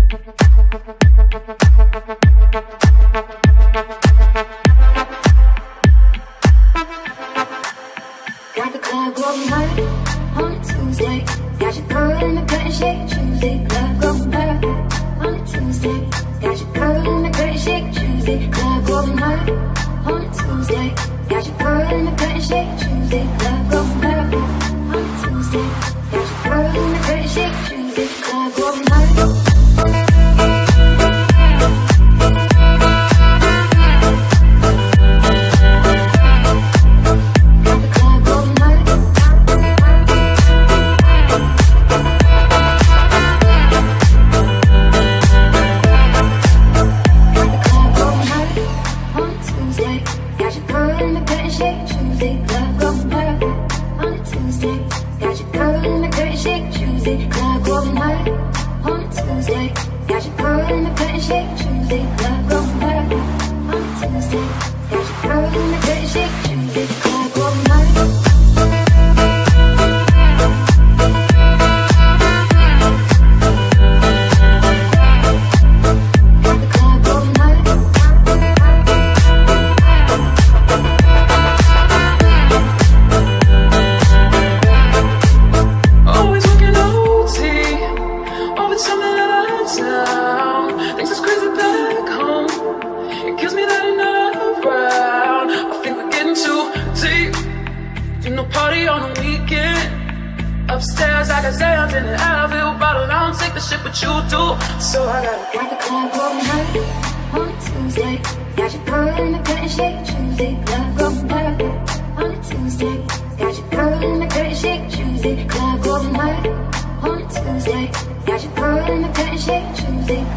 Got the club going hard on a Tuesday. Got your girl in the cut and shake choosey. Club going hard on a Tuesday. Got your girl in the cut and shake choosey. Club going hard on a Tuesday. Got your girl in the cut and shake choosey. Club going hard on a Tuesday. Got your girl in the cut and shake choosey. Club going hard. Got your girl in the cut and shake choosey.